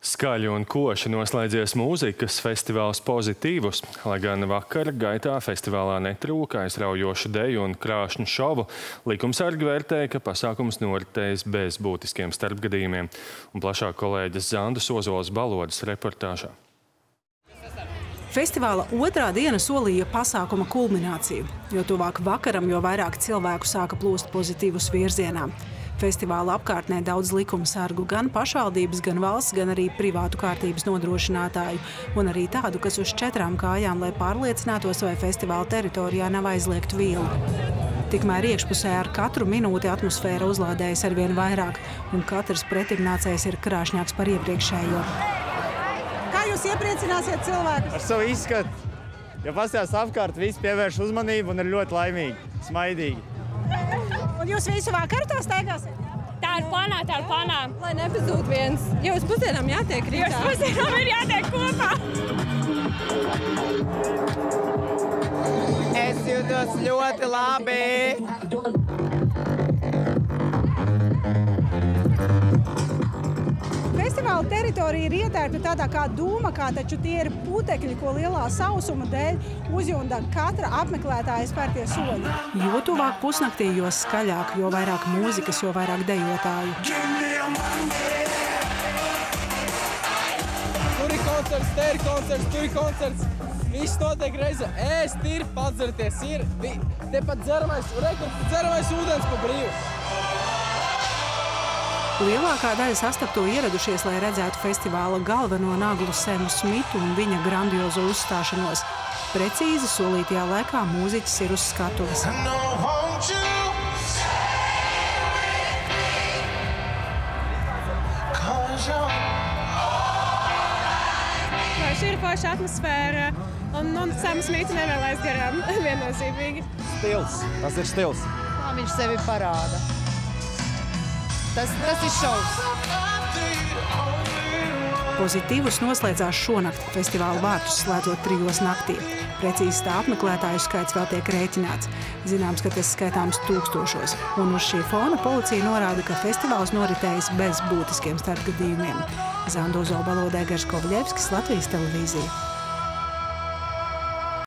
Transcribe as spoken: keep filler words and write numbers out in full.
Skaļi un koši noslēdzies mūzikas festivāls Pozitīvus. Lai gan vakara gaitā festivālā netrūka aizraujošu deju un krāšņu šovu, likumsargi vērtēja, ka pasākums noritējis bez būtiskiem starpgadījumiem. Un plašāk kolēģis Zandas Ozolas Balodas reportāžā. Festivāla otrā diena solīja pasākuma kulmināciju. Jo tuvāk vakaram, jo vairāk cilvēku sāka plūst Pozitīvus virzienā. Festivāla apkārtnē daudz likumsargu, gan pašvaldības, gan valsts, gan arī privātu kārtības nodrošinātāju. Un arī tādu, kas uz četrām kājām, lai pārliecinātos, vai festivāla teritorijā nav aizliegtu vielu. Tikmēr iekšpusē ar katru minūti atmosfēra uzlādējas arvien vairāk, un katrs pretimnācējs ir krāšņāks par iepriekšējo. Kā jūs iepriecināsiet cilvēkus? Ar savu izskatu. Ja paskatās apkārt, visi pievērš uzmanību un ir ļoti laimīgi, smaidīgi. Un jūs visu vakaru to staigāsiet? Tā ir plānā, tā ir plānā. Lai nepazūd viens. Jau uz pusdienām jātiek rītā. Jo uz pusdienām ir jātiek kopā. Es jūtos ļoti labi. Festivāla teritorija ir ietērpta tādā kā dūmakā, taču tie ir putekļi, ko lielā sausuma dēļ uzjunda katra apmeklētāja spērtie soļi. Jo tuvāk pusnaktī, jo skaļāk, jo vairāk mūzikas, jo vairāk dejotāju. Tur ir koncerts, te ir koncerts, tur ir koncerts. Viss notiek reize. Ēst ir, padzerties ir. Tepat dzeramais, rekords, dzeramais ūdens pa brīvu. Lielākā daļa sastapto ieradušies, lai redzētu festivāla galveno naglu Semu Smitu un viņa grandiozo uzstāšanos. Precīzi solītajā laikā mūziķis ir uz skatuves. Šī ir forša atmosfēra, un, un Semu Smitu nevar laist garām viennozīmīgi. Stils, tas ir stils. Kā viņš sevi parāda. Tas, tas ir šovs. Pozitīvus noslēdzās šonakt, festivāla vārtus slēdzot trijos naktī. Precīzi tā apmeklētāju skaits vēl tiek rēķināts. Zināms, ka tas skaitāms tūkstošos. Un uz šī fona policija norāda, ka festivāls noritējis bez būtiskiem starpgadījumiem. Zanda Ozola Balodai, Gars Kovļevskis, Latvijas televīzija.